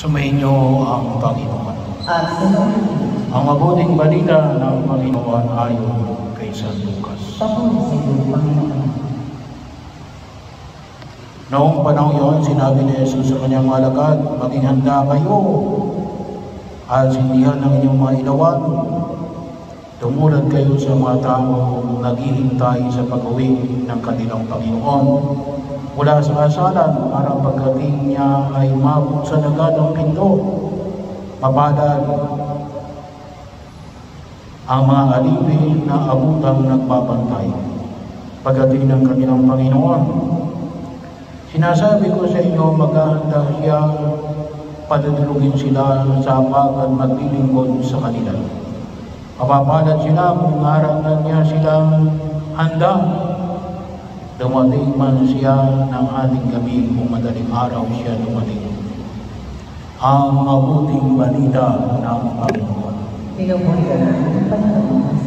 Sumainyo ang Panginoon. At sumainyo. Ang mabuting balita ng Panginoon ayon kay San Lucas. Papuri sa iyo, Panginoon. Noong panahon yun, sinabi ni Jesus sa kanyang mga alagad, maging handa kayo at sindihan ng inyong mga ilawan. Tumulad kayo sa mga taong naghihintay sa pag-uwi ng kanilang Panginoon mula sa asalan para pagdating niya ay mabot sa dagat ng pinto. Mapalad ang mga alipin na abutang nagbabantay pagdating ng kanilang Panginoon. Sinasabi ko sa inyo, maghahanda siya, padudulugin sila sa hapag at maglilingkod sa kanila. Mapapalad sila kung harangan niya silang handa. Dumating man siya ng ating gabi kung madaling araw siya dumating. Ang mabuting balita ng Panginoon. Pinupuri ka namin, Panginoon.